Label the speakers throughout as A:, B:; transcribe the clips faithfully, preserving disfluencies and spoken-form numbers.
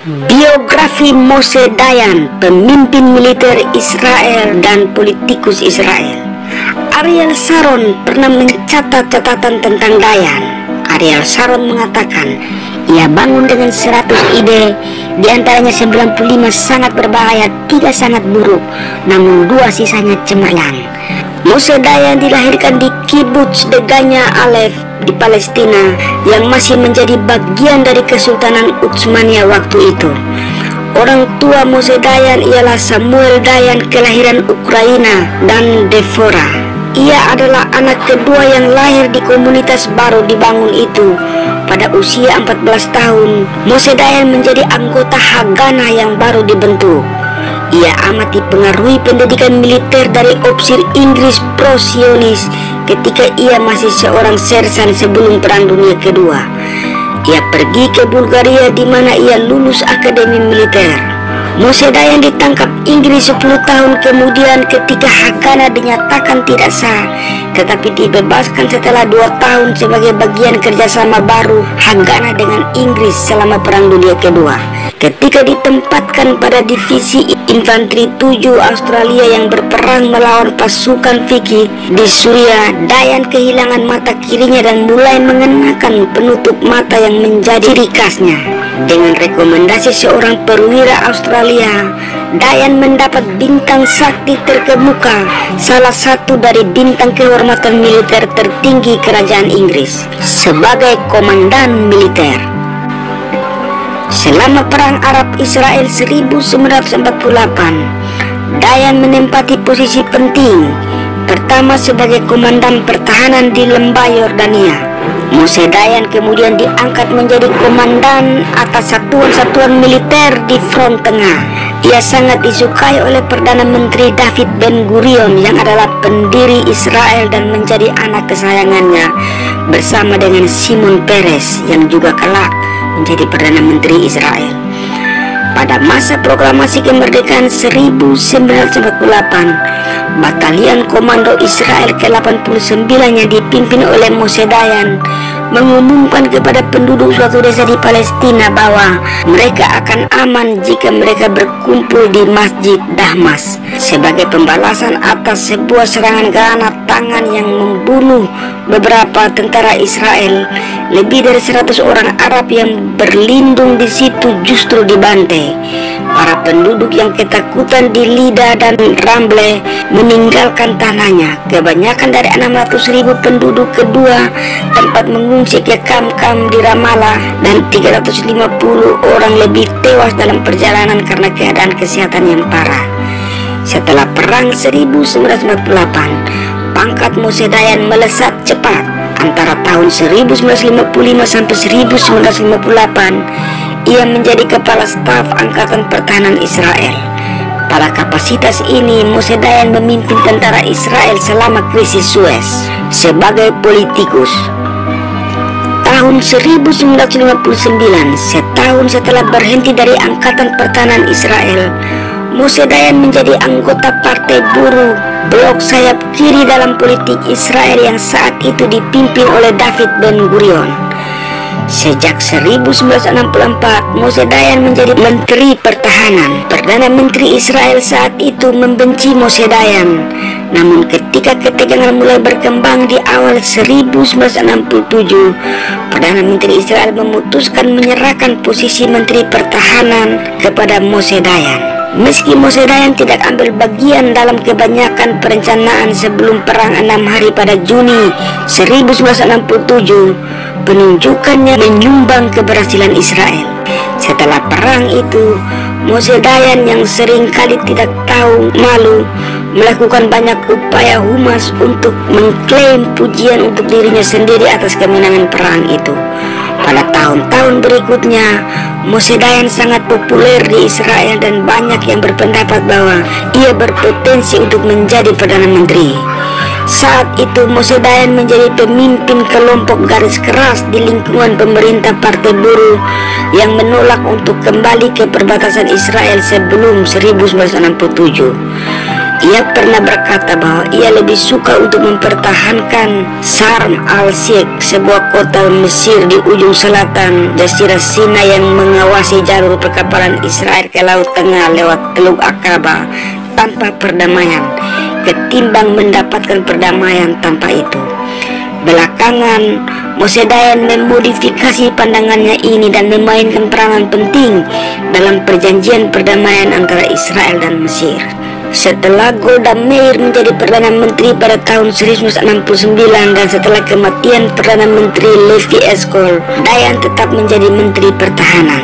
A: Biografi Moshe Dayan, pemimpin militer Israel dan politikus Israel. Ariel Sharon pernah mencatat catatan tentang Dayan. Ariel Sharon mengatakan, ia bangun dengan seratus ide, diantaranya sembilan puluh lima sangat berbahaya, tiga sangat buruk, namun dua sisanya cemerlang. Moshe Dayan dilahirkan di Kibbutz Deganya Aleph di Palestina yang masih menjadi bagian dari Kesultanan Utsmania waktu itu. Orang tua Moshe Dayan ialah Samuel Dayan kelahiran Ukraina dan Devorah. Ia adalah anak kedua yang lahir di komunitas baru dibangun itu. Pada usia empat belas tahun, Moshe Dayan menjadi anggota Haganah yang baru dibentuk. Ia amat dipengaruhi pendidikan militer dari opsir Inggris pro-Sionis ketika ia masih seorang sersan sebelum Perang Dunia Kedua. Ia pergi ke Bulgaria di mana ia lulus akademi militer. Moshe Dayan ditangkap Inggris sepuluh tahun kemudian ketika Haganah dinyatakan tidak sah, tetapi dibebaskan setelah dua tahun sebagai bagian kerjasama baru Haganah dengan Inggris selama Perang Dunia Kedua. Ketika ditempatkan pada divisi infanteri tujuh Australia yang berperang melawan pasukan Vicky di Suriah, Dayan kehilangan mata kirinya dan mulai mengenakan penutup mata yang menjadi ciri khasnya. Dengan rekomendasi seorang perwira Australia, Dayan mendapat bintang sakti terkemuka, salah satu dari bintang kehormatan militer tertinggi kerajaan Inggris, sebagai komandan militer. Selama Perang Arab-Israel seribu sembilan ratus empat puluh delapan, Dayan menempati posisi penting. Pertama sebagai komandan pertahanan di lembah Yordania. Moshe Dayan kemudian diangkat menjadi komandan atas satuan-satuan militer di front tengah. Ia sangat disukai oleh Perdana Menteri David Ben-Gurion yang adalah pendiri Israel dan menjadi anak kesayangannya, bersama dengan Shimon Peres yang juga kelak menjadi Perdana Menteri Israel. Pada masa proklamasi kemerdekaan seribu sembilan ratus empat puluh delapan, Batalion Komando Israel ke delapan puluh sembilan yang dipimpin oleh Moshe Dayan mengumumkan kepada penduduk suatu desa di Palestina bahwa mereka akan aman jika mereka berkumpul di Masjid Dahmas sebagai pembalasan atas sebuah serangan granat tangan yang membunuh beberapa tentara Israel. Lebih dari seratus orang Arab yang berlindung di situ justru dibantai. Para penduduk yang ketakutan di Lida dan Ramble meninggalkan tanahnya. Kebanyakan dari enam ratus ribu penduduk kedua tempat mengungsi ke kamp-kamp di Ramallah, dan tiga ratus lima puluh orang lebih tewas dalam perjalanan karena keadaan kesehatan yang parah. Setelah Perang seribu sembilan ratus empat puluh delapan, pangkat Moshe Dayan melesat cepat. Antara tahun seribu sembilan ratus lima puluh lima sampai seribu sembilan ratus lima puluh delapan, ia menjadi kepala staf Angkatan Pertahanan Israel. Pada kapasitas ini, Moshe Dayan memimpin tentara Israel selama krisis Suez. Sebagai politikus, tahun seribu sembilan ratus lima puluh sembilan, setahun setelah berhenti dari Angkatan Pertahanan Israel, Moshe Dayan menjadi anggota Partai Buruh, blok sayap kiri dalam politik Israel yang saat itu dipimpin oleh David Ben-Gurion. Sejak seribu sembilan ratus enam puluh empat, Moshe Dayan menjadi Menteri Pertahanan. Perdana Menteri Israel saat itu membenci Moshe Dayan. Namun ketika ketegangan mulai berkembang di awal seribu sembilan ratus enam puluh tujuh, Perdana Menteri Israel memutuskan menyerahkan posisi Menteri Pertahanan kepada Moshe Dayan. Meski Moshe Dayan tidak ambil bagian dalam kebanyakan perencanaan sebelum perang enam hari pada Juni seribu sembilan ratus enam puluh tujuh, penunjukannya menyumbang keberhasilan Israel. Setelah perang itu, Moshe Dayan yang sering kali tidak tahu malu melakukan banyak upaya humas untuk mengklaim pujian untuk dirinya sendiri atas kemenangan perang itu. Pada tahun-tahun berikutnya, Moshe Dayan sangat populer di Israel dan banyak yang berpendapat bahwa ia berpotensi untuk menjadi Perdana Menteri. Saat itu Moshe Dayan menjadi pemimpin kelompok garis keras di lingkungan pemerintah Partai Buruh yang menolak untuk kembali ke perbatasan Israel sebelum seribu sembilan ratus enam puluh tujuh. Ia pernah berkata bahwa ia lebih suka untuk mempertahankan Sharm al-Sheikh, sebuah kota Mesir di ujung selatan Jazirah Sinai yang mengawasi jalur perkapalan Israel ke Laut Tengah lewat Teluk Aqaba tanpa perdamaian, ketimbang mendapatkan perdamaian tanpa itu. Belakangan, Moshe Dayan memodifikasi pandangannya ini dan memainkan peranan penting dalam perjanjian perdamaian antara Israel dan Mesir. Setelah Golda Meir menjadi Perdana Menteri pada tahun seribu sembilan ratus enam puluh sembilan dan setelah kematian Perdana Menteri Levi Eshkol, Dayan tetap menjadi Menteri Pertahanan.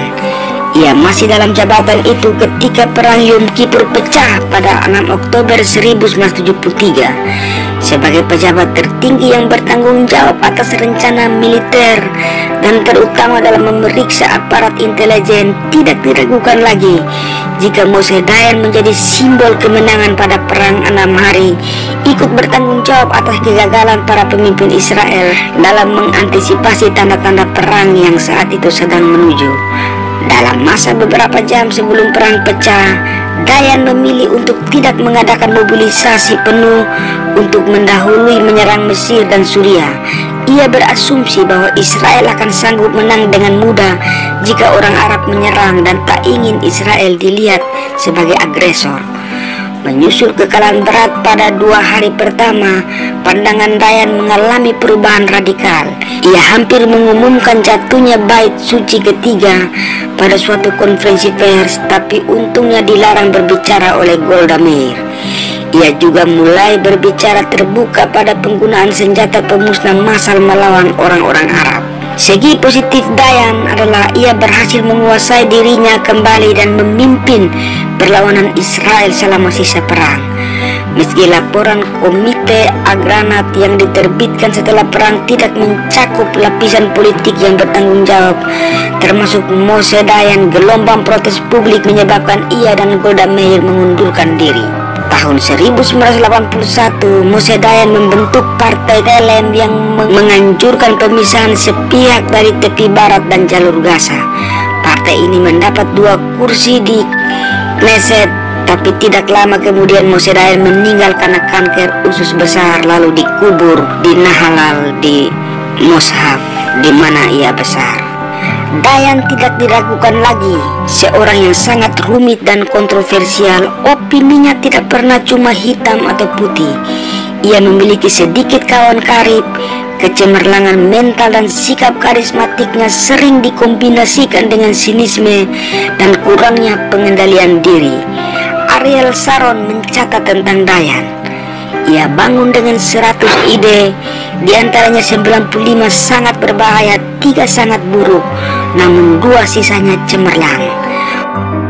A: Ia masih dalam jabatan itu ketika Perang Yom Kippur pecah pada enam Oktober seribu sembilan ratus tujuh puluh tiga. Sebagai pejabat tertinggi yang bertanggung jawab atas rencana militer dan terutama dalam memeriksa aparat intelijen, tidak diragukan lagi jika Moshe Dayan menjadi simbol kemenangan pada Perang Enam Hari, ikut bertanggung jawab atas kegagalan para pemimpin Israel dalam mengantisipasi tanda-tanda perang yang saat itu sedang menuju. Dalam masa beberapa jam sebelum perang pecah, Dayan memilih untuk tidak mengadakan mobilisasi penuh untuk mendahului menyerang Mesir dan Suriah. Ia berasumsi bahwa Israel akan sanggup menang dengan mudah jika orang Arab menyerang dan tak ingin Israel dilihat sebagai agresor. Menyusul kekalahan berat pada dua hari pertama, pandangan Dayan mengalami perubahan radikal. Ia hampir mengumumkan jatuhnya Bait Suci ketiga pada suatu konferensi pers, tapi untungnya dilarang berbicara oleh Golda Meir. Ia juga mulai berbicara terbuka pada penggunaan senjata pemusnah massal melawan orang-orang Arab. Segi positif Dayan adalah ia berhasil menguasai dirinya kembali dan memimpin perlawanan Israel selama sisa perang. Meski laporan Komite Agranat yang diterbitkan setelah perang tidak mencakup lapisan politik yang bertanggung jawab, termasuk Moshe Dayan, gelombang protes publik menyebabkan ia dan Golda Meir mengundurkan diri. Tahun seribu sembilan ratus delapan puluh satu, Moshe Dayan membentuk Partai Telem yang menganjurkan pemisahan sepihak dari tepi barat dan jalur Gaza. Partai ini mendapat dua kursi di Knesset, tapi tidak lama kemudian Moshe Dayan meninggal karena kanker usus besar lalu dikubur di Nahalal di Moshaf di mana ia besar. Dayan tidak diragukan lagi, seorang yang sangat rumit dan kontroversial. Opininya tidak pernah cuma hitam atau putih. Ia memiliki sedikit kawan karib, kecemerlangan mental dan sikap karismatiknya sering dikombinasikan dengan sinisme dan kurangnya pengendalian diri. Ariel Sharon mencatat tentang Dayan, ia bangun dengan seratus ide, diantaranya sembilan puluh lima sangat berbahaya, tiga sangat buruk, namun dua sisanya cemerlang.